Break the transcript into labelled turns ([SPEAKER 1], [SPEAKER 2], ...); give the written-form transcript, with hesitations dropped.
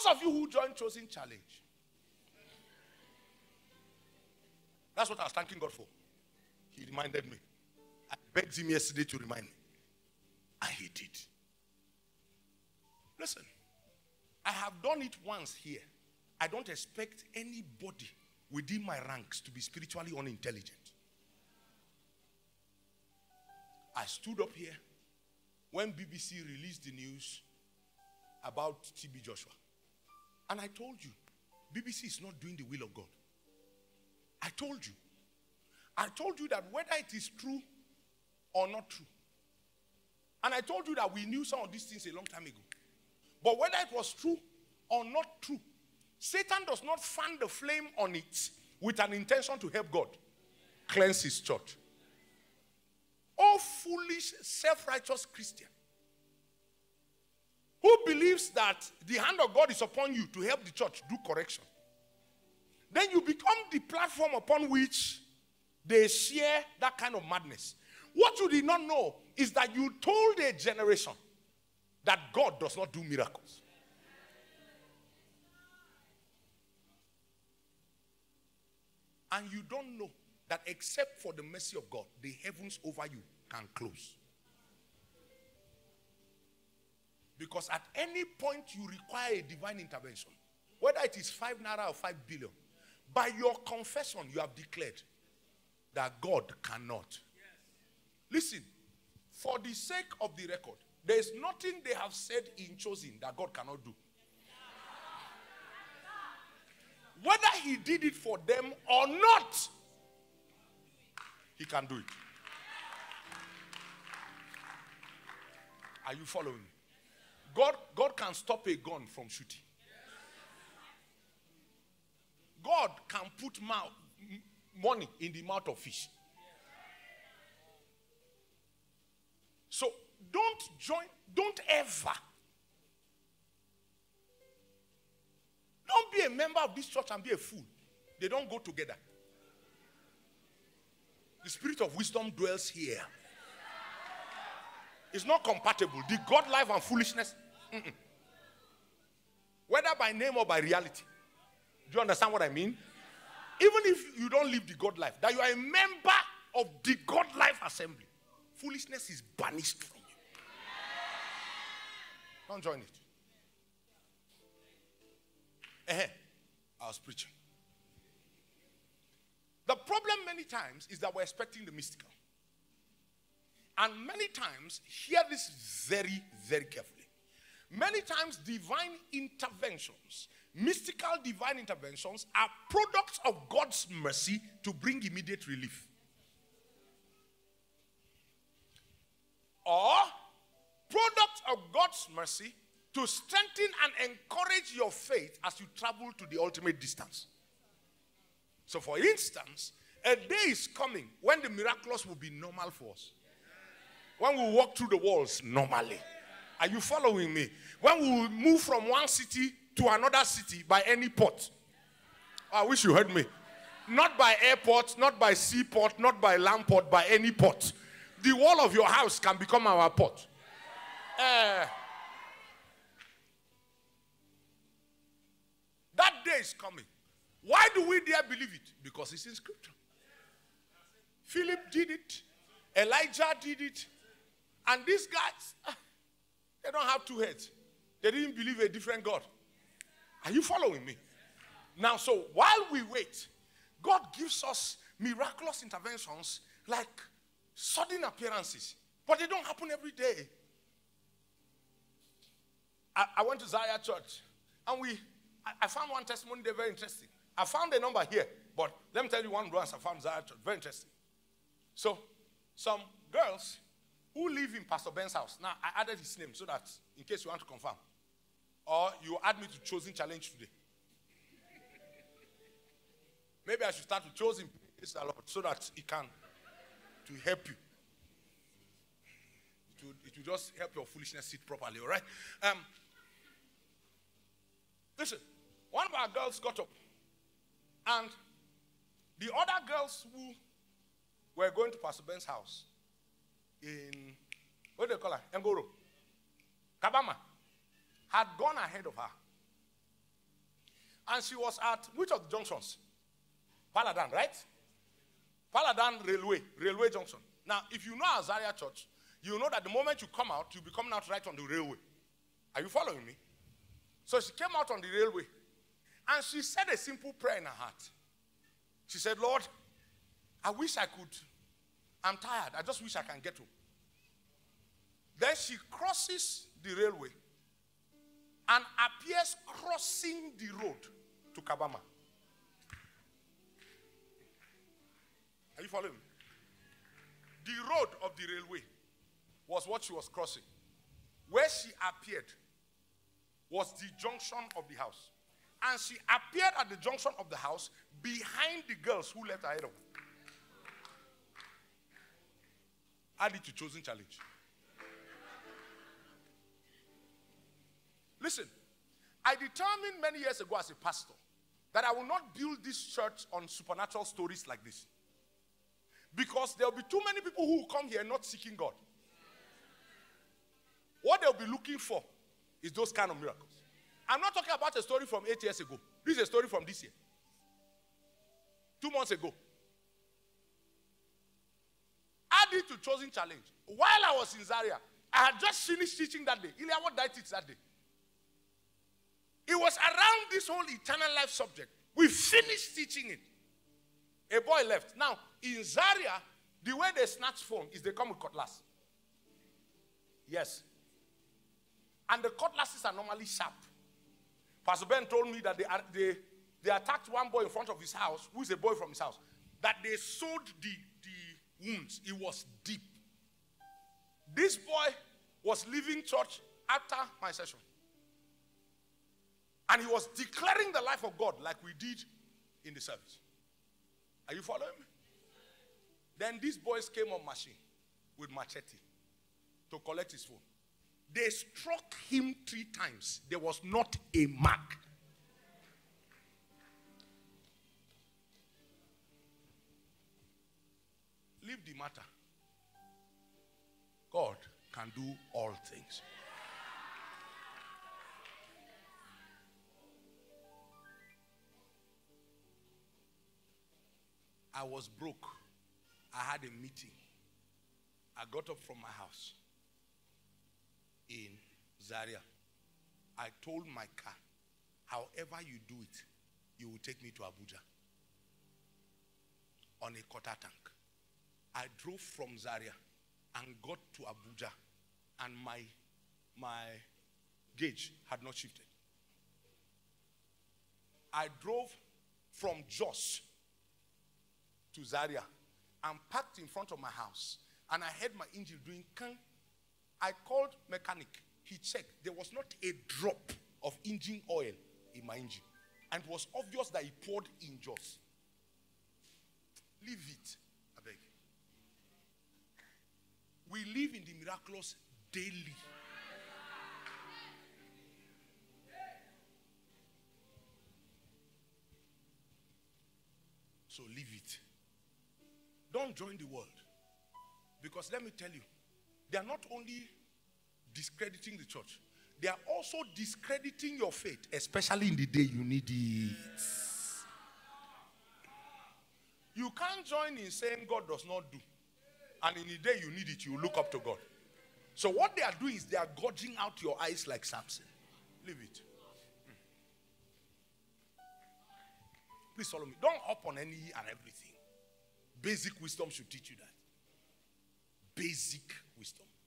[SPEAKER 1] Those of you who joined Chosen Challenge, that's what I was thanking God for. He reminded me. I begged him yesterday to remind me. And he did. Listen, I have done it once here. I don't expect anybody within my ranks to be spiritually unintelligent. I stood up here when BBC released the news about TB Joshua. And I told you, BBC is not doing the will of God. I told you that whether it is true or not true. And I told you that we knew some of these things a long time ago. But whether it was true or not true, Satan does not fan the flame on it with an intention to help God cleanse his church. Oh, foolish, self-righteous Christian who believes that the hand of God is upon you to help the church do correction. Then you become the platform upon which they share that kind of madness. What you did not know is that you told a generation that God does not do miracles. And you don't know that except for the mercy of God, the heavens over you can close. Because at any point you require a divine intervention, whether it is 5 naira or 5 billion, by your confession you have declared that God cannot. Listen, for the sake of the record, there is nothing they have said in Chosen that God cannot do. Whether he did it for them or not, he can do it. Are you following me? God can stop a gun from shooting. God can put money in the mouth of fish. So don't be a member of this church and be a fool. They don't go together. The spirit of wisdom dwells here. It's not compatible. The God life and foolishness, whether by name or by reality. Do you understand what I mean? Even if you don't live the God life, that you are a member of the God life assembly, foolishness is banished from you. Don't join it. I was preaching. The problem many times is that we're expecting the mystical. And many times, hear this very, very carefully. Many times divine interventions, mystical divine interventions, are products of God's mercy to bring immediate relief. Or products of God's mercy to strengthen and encourage your faith as you travel to the ultimate distance. So for instance, a day is coming when the miraculous will be normal for us. When we walk through the walls normally. Are you following me? When we will move from one city to another city by any port. I wish you heard me. Not by airport, not by seaport, not by land port, by any port. The wall of your house can become our port. That day is coming. Why do we dare believe it? Because it's in scripture. Philip did it. Elijah did it. And these guys, they don't have two heads. They didn't believe a different God. Are you following me? Now, so while we wait, God gives us miraculous interventions like sudden appearances. But they don't happen every day. I went to Zion Church. And I found one testimony there very interesting. I found a number here. But let me tell you one once I found Zion Church. Very interesting. So, some girls who live in Pastor Ben's house. Now, I added his name so that in case you want to confirm. Or you add me to Chosen Challenge today. Maybe I should start with Chosen so that it can to help you. It will just help your foolishness sit properly, all right? Listen, one of our girls got up. And the other girls who were going to Pastor Ben's house in, what do they call her? Ngoro. Kabama. Had gone ahead of her. And she was at which of the junctions? Paladan, right? Paladan Railway Junction. Now, if you know Azaria Church, you know that the moment you come out, you'll be coming out right on the railway. Are you following me? So she came out on the railway, and she said a simple prayer in her heart. She said, Lord, I wish I could. I'm tired. I just wish I can get home. Then she crosses the railway and appears crossing the road to Kabama. Are you following me? The road of the railway was what she was crossing. Where she appeared was the junction of the house. And she appeared at the junction of the house behind the girls who left ahead of her. Add it to chosen challenge. Listen, I determined many years ago as a pastor that I will not build this church on supernatural stories like this. Because there will be too many people who will come here not seeking God. What they'll be looking for is those kind of miracles. I'm not talking about a story from 8 years ago. This is a story from this year. 2 months ago. Add it to chosen challenge. While I was in Zaria, I had just finished teaching that day. Ilya, what did I teach that day? It was around this whole eternal life subject. We finished teaching it. A boy left. Now, in Zaria, the way they snatch phone is they come with cutlass. Yes. And the cutlasses are normally sharp. Pastor Ben told me that they attacked one boy in front of his house, who is a boy from his house, that they sewed the wounds. It was deep. This boy was leaving church after my session. And he was declaring the life of God like we did in the service. Are you following me? Then these boys came on machine with machete to collect his phone. They struck him 3 times. There was not a mark. Leave the matter. God can do all things. I was broke. I had a meeting. I got up from my house in Zaria. I told my car, however you do it, you will take me to Abuja on a quarter tank. I drove from Zaria and got to Abuja, and my gauge had not shifted. I drove from Jos to Zaria and parked in front of my house, and I heard my engine doing kang. I called mechanic. He checked. There was not a drop of engine oil in my engine, and it was obvious that he poured in Jos. Leave it, I beg. We live in the miraculous daily. So leave it. Don't join the world. Because let me tell you, they are not only discrediting the church, they are also discrediting your faith, especially in the day you need it. You can't join in saying God does not do, and in the day you need it, you look up to God. So what they are doing is they are gouging out your eyes like Samson. Leave it. Please follow me. Don't hop on any and everything. Basic wisdom should teach you that. Basic wisdom.